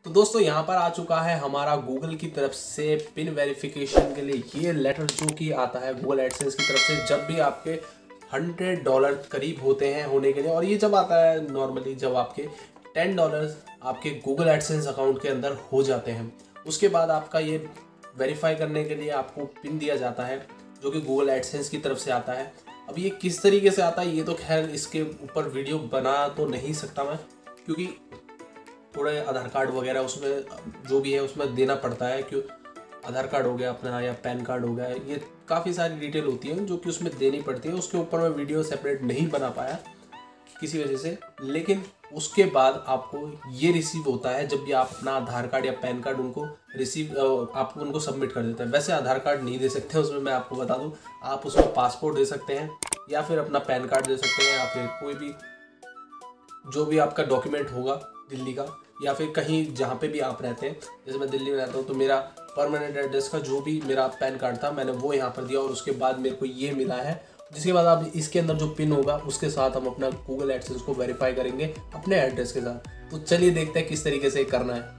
तो दोस्तों यहाँ पर आ चुका है हमारा गूगल की तरफ से पिन वेरिफिकेशन के लिए ये लेटर जो कि आता है गूगल एडसेंस की तरफ से जब भी आपके $100 करीब होते हैं होने के लिए। और ये जब आता है नॉर्मली जब आपके $10 आपके गूगल एडसेंस अकाउंट के अंदर हो जाते हैं, उसके बाद आपका ये वेरीफाई करने के लिए आपको पिन दिया जाता है जो कि गूगल एडसेंस की तरफ से आता है। अब ये किस तरीके से आता है ये तो खैर इसके ऊपर वीडियो बना तो नहीं सकता मैं, क्योंकि थोड़े आधार कार्ड वगैरह उसमें जो भी है उसमें देना पड़ता है। क्यों आधार कार्ड हो गया अपना या पैन कार्ड हो गया, ये काफ़ी सारी डिटेल होती है जो कि उसमें देनी पड़ती है। उसके ऊपर मैं वीडियो सेपरेट नहीं बना पाया किसी वजह से, लेकिन उसके बाद आपको ये रिसीव होता है जब भी आप अपना आधार कार्ड या पैन कार्ड उनको आप उनको सबमिट कर देते हैं। वैसे आधार कार्ड नहीं दे सकते उसमें, मैं आपको बता दूं, आप उसमें पासपोर्ट दे सकते हैं या फिर अपना पैन कार्ड दे सकते हैं या फिर कोई भी जो भी आपका डॉक्यूमेंट होगा दिल्ली का, या फिर कहीं जहाँ पे भी आप रहते हैं। जैसे मैं दिल्ली में रहता हूँ तो मेरा परमानेंट एड्रेस का जो भी मेरा पैन कार्ड था मैंने वो यहाँ पर दिया और उसके बाद मेरे को ये मिला है। जिसके बाद आप इसके अंदर जो पिन होगा उसके साथ हम अपना गूगल एडसेंस को वेरीफाई करेंगे अपने एड्रेस के साथ। तो चलिए देखते हैं किस तरीके से करना है।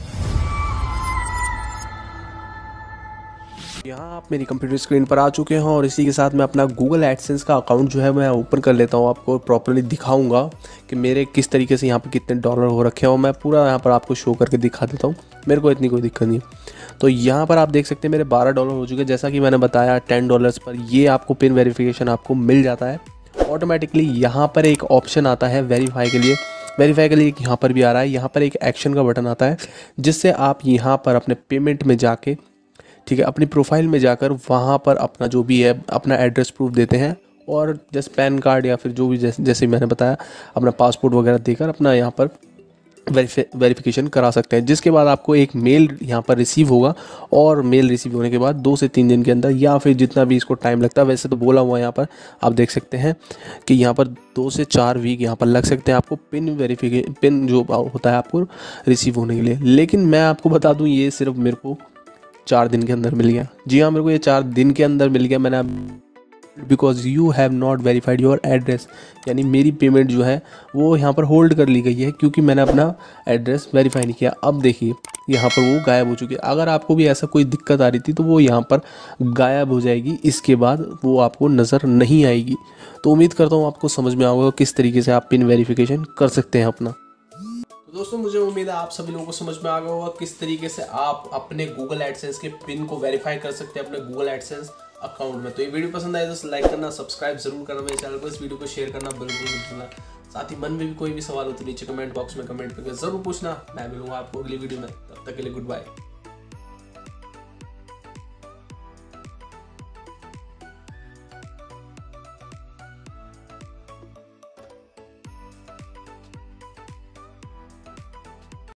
यहाँ आप मेरी कंप्यूटर स्क्रीन पर आ चुके हैं और इसी के साथ मैं अपना गूगल एडसेंस का अकाउंट जो है मैं ओपन कर लेता हूँ। आपको प्रॉपर्ली दिखाऊंगा कि मेरे किस तरीके से यहाँ पे कितने डॉलर हो रखे हैं और मैं पूरा यहाँ पर आपको शो करके दिखा देता हूँ। मेरे को इतनी कोई दिक्कत नहीं है। तो यहाँ पर आप देख सकते हैं मेरे $12 हो चुके हैं। जैसा कि मैंने बताया $10 पर ये आपको पिन वेरिफिकेशन आपको मिल जाता है ऑटोमेटिकली। यहाँ पर एक ऑप्शन आता है वेरीफाई के लिए, यहाँ पर भी आ रहा है। यहाँ पर एक एक्शन का बटन आता है जिससे आप यहाँ पर अपने पेमेंट में जाके, ठीक है, अपनी प्रोफाइल में जाकर वहाँ पर अपना जो भी है अपना एड्रेस प्रूफ देते हैं और जैसे पैन कार्ड या फिर जो भी जैसे मैंने बताया अपना पासपोर्ट वगैरह देकर अपना यहाँ पर वेरिफिकेशन करा सकते हैं। जिसके बाद आपको एक मेल यहाँ पर रिसीव होगा और मेल रिसीव होने के बाद 2 से 3 दिन के अंदर या फिर जितना भी इसको टाइम लगता है, वैसे तो बोला हुआ यहाँ पर आप देख सकते हैं कि यहाँ पर 2 से 4 वीक यहाँ पर लग सकते हैं आपको पिन जो होता है आपको रिसीव होने के लिए। लेकिन मैं आपको बता दूँ ये सिर्फ मेरे को 4 दिन के अंदर मिल गया। जी हाँ, मेरे को ये 4 दिन के अंदर मिल गया। मैंने because you have not verified your address, यानी मेरी पेमेंट जो है वो यहाँ पर होल्ड कर ली गई है क्योंकि मैंने अपना एड्रेस वेरीफाई नहीं किया। अब देखिए यहाँ पर वो गायब हो चुकी है। अगर आपको भी ऐसा कोई दिक्कत आ रही थी तो वो यहाँ पर गायब हो जाएगी, इसके बाद वो आपको नज़र नहीं आएगी। तो उम्मीद करता हूँ आपको समझ में आएगा किस तरीके से आप पिन वेरिफिकेशन कर सकते हैं अपना। दोस्तों मुझे उम्मीद है आप सभी लोगों को समझ में आ गया होगा किस तरीके से आप अपने गूगल एडसेंस के पिन को वेरीफाई कर सकते हैं अपने गूगल एडसेंस अकाउंट में। तो ये वीडियो पसंद आए तो लाइक करना, सब्सक्राइब जरूर करना मेरे चैनल को, इस वीडियो को शेयर करना बिल्कुल मत भूलना। साथ ही मन में भी कोई भी सवाल हो तो नीचे कमेंट बॉक्स में कमेंट करके जरूर पूछना। मैं मिलूंगा आपको अगली वीडियो में, तब तक के लिए गुड बाय।